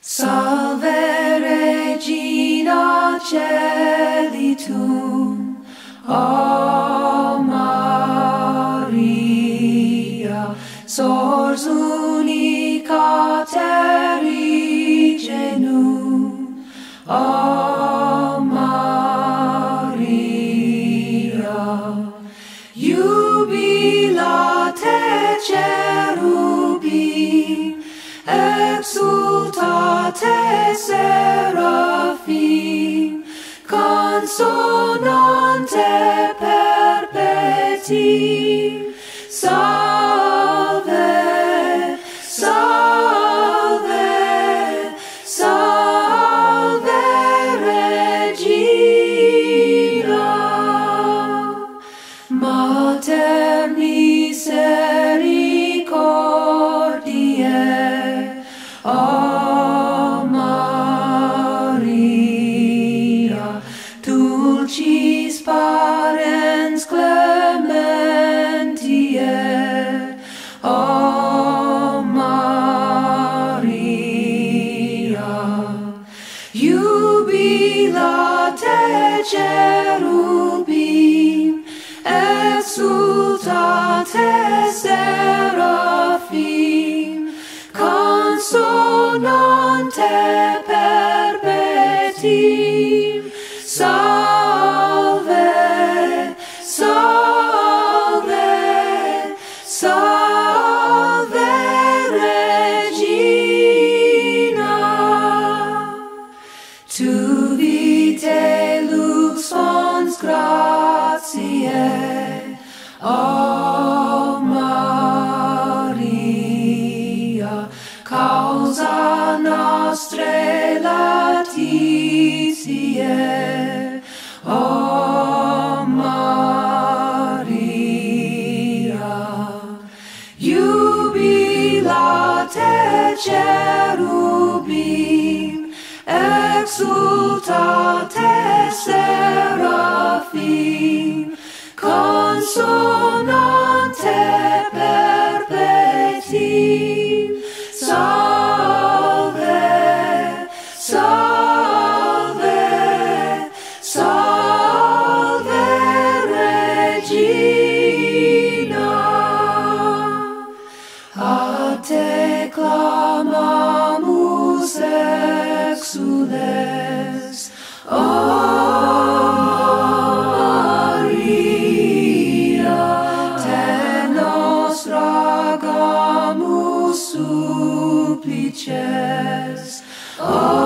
Salve Regina Celitum, O Maria, sors unica terri genum, O Maria. Jubilate Cherubim, exultate Seraphim, consonante perpetuum, salve, salve, salve Regina, Mater misericordiae, O Maria, dulcis parens clementiae, O Maria. Jubilate Cherubim, exultate Seraphim, consonante perpetuum, salve, salve, salve Regina. Tu vitae lux fons gratiae, O Maria, causa nostrae laetitiae, O Maria. Jubilate Cherubim, exultate Seraphim, consonante perpetuum, salve, salve, salve Regina. A te clamamus exules, O Maria, te nos ragamus supplices, O